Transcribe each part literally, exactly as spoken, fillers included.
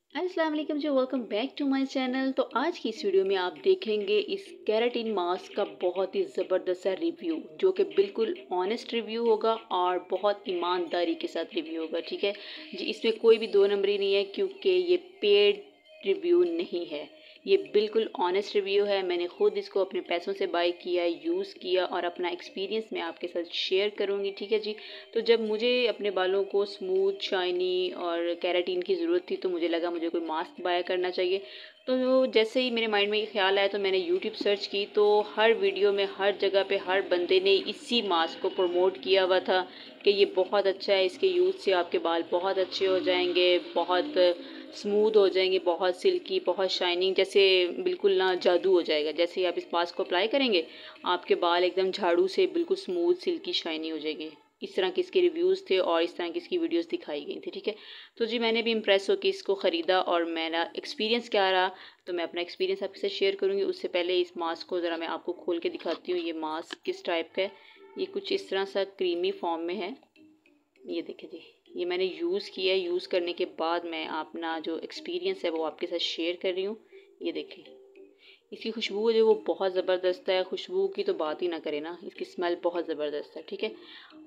अस्सलाम वालेकुम जी, welcome back to my channel. तो आज की इस वीडियो में आप देखेंगे इस केराटिन मास्क का बहुत ही ज़बरदस्त सा रिव्यू, जो कि बिल्कुल ऑनेस्ट रिव्यू होगा और बहुत ईमानदारी के साथ रिव्यू होगा। ठीक है जी, इसमें कोई भी दो नंबरी नहीं है क्योंकि ये पेड रिव्यू नहीं है। ये बिल्कुल ऑनेस्ट रिव्यू है। मैंने खुद इसको अपने पैसों से बाय किया, यूज़ किया और अपना एक्सपीरियंस मैं आपके साथ शेयर करूँगी। ठीक है जी। तो जब मुझे अपने बालों को स्मूथ, शाइनी और केराटिन की ज़रूरत थी, तो मुझे लगा मुझे कोई मास्क बाय करना चाहिए। तो जैसे ही मेरे माइंड में ये ख्याल आया तो मैंने यूट्यूब सर्च की, तो हर वीडियो में, हर जगह पे, हर बंदे ने इसी मास्क को प्रमोट किया हुआ था कि ये बहुत अच्छा है, इसके यूज़ से आपके बाल बहुत अच्छे हो जाएंगे, बहुत स्मूथ हो जाएंगे, बहुत सिल्की, बहुत शाइनिंग, जैसे बिल्कुल ना जादू हो जाएगा। जैसे ही आप इस मास्क को अप्लाई करेंगे, आपके बाल एकदम झाड़ू से बिल्कुल स्मूथ, सिल्की, शाइनी हो जाएंगे। इस तरह के इसके रिव्यूज़ थे और इस तरह की इसकी वीडियोस दिखाई गई थी। ठीक है। तो जी, मैंने भी इम्प्रेस होकर इसको ख़रीदा और मेरा एक्सपीरियंस क्या रहा, तो मैं अपना एक्सपीरियंस आपके साथ शेयर करूँगी। उससे पहले इस मास्क को ज़रा मैं आपको खोल के दिखाती हूँ। ये मास्क किस टाइप का है। ये कुछ इस तरह सा क्रीमी फॉर्म में है। ये देखिए जी, ये मैंने यूज़ किया है। यूज़ करने के बाद मैं अपना जो एक्सपीरियंस है वो आपके साथ शेयर कर रही हूँ। ये देखें, इसकी खुशबू जो वो बहुत ज़बरदस्त है। खुशबू की तो बात ही ना करें ना, इसकी स्मेल बहुत ज़बरदस्त है। ठीक है।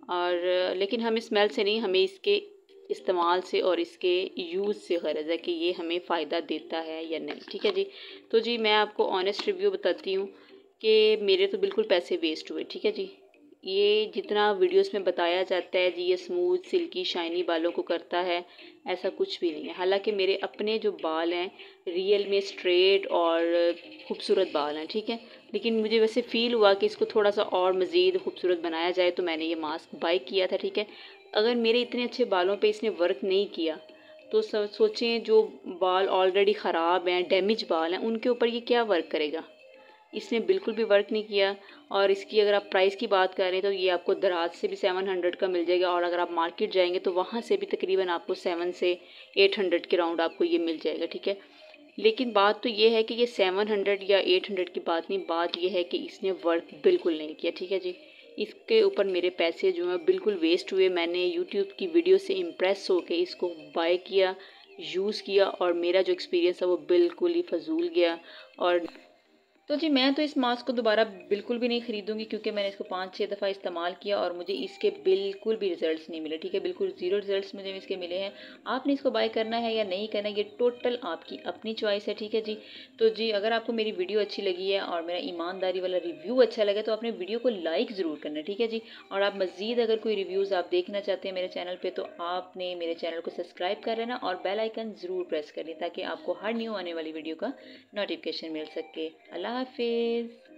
और लेकिन हमें स्मेल से नहीं, हमें इसके इस्तेमाल से और इसके यूज़ से ग़रज़ है कि ये हमें फ़ायदा देता है या नहीं। ठीक है जी। तो जी, मैं आपको ऑनेस्ट रिव्यू बताती हूँ कि मेरे तो बिल्कुल पैसे वेस्ट हुए। ठीक है जी। ये जितना वीडियोस में बताया जाता है जी, ये स्मूथ, सिल्की, शाइनी बालों को करता है, ऐसा कुछ भी नहीं है। हालांकि मेरे अपने जो बाल हैं रियल में स्ट्रेट और खूबसूरत बाल हैं। ठीक है। लेकिन मुझे वैसे फ़ील हुआ कि इसको थोड़ा सा और मज़ीद खूबसूरत बनाया जाए, तो मैंने ये मास्क बाय किया था। ठीक है। अगर मेरे इतने अच्छे बालों पे इसने वर्क नहीं किया, तो सोचें जो बाल ऑलरेडी ख़राब हैं, डैमेज बाल हैं, उनके ऊपर ये क्या वर्क करेगा। इसने बिल्कुल भी वर्क नहीं किया। और इसकी अगर आप प्राइस की बात करें तो ये आपको दराज से भी सेवन हंड्रेड का मिल जाएगा, और अगर आप मार्केट जाएंगे तो वहाँ से भी तकरीबन आपको सेवन से एट हंड्रेड के राउंड आपको ये मिल जाएगा। ठीक है। लेकिन बात तो ये है कि ये सेवन हंड्रेड या एट हंड्रेड की बात नहीं, बात ये है कि इसने वर्क बिल्कुल नहीं किया। ठीक है जी। इसके ऊपर मेरे पैसे जो हैं बिल्कुल वेस्ट हुए। मैंने यूट्यूब की वीडियो से इम्प्रेस होकर इसको बाय किया, यूज़ किया, और मेरा जो एक्सपीरियंस है वो बिल्कुल ही फजूल गया। और तो जी, मैं तो इस मास्क को दोबारा बिल्कुल भी नहीं खरीदूंगी, क्योंकि मैंने इसको पाँच छः दफ़ा इस्तेमाल किया और मुझे इसके बिल्कुल भी रिजल्ट्स नहीं मिले। ठीक है। बिल्कुल ज़ीरो रिजल्ट्स मुझे इसके मिले हैं। आपने इसको बाय करना है या नहीं करना है, ये टोटल आपकी अपनी चॉइस है। ठीक है जी। तो जी, अगर आपको मेरी वीडियो अच्छी लगी है और मेरा ईमानदारी वाला रिव्यू अच्छा लगा, तो आपने वीडियो को लाइक ज़रूर करना है। ठीक है जी। और आप मज़ीद अगर कोई रिव्यूज़ आप देखना चाहते हैं मेरे चैनल पर, तो आपने मेरे चैनल को सब्सक्राइब कर लेना और बेल आइकन ज़रूर प्रेस कर लें, ताकि आपको हर न्यू आने वाली वीडियो का नोटिफिकेशन मिल सके। अल्लाह हाफिज़।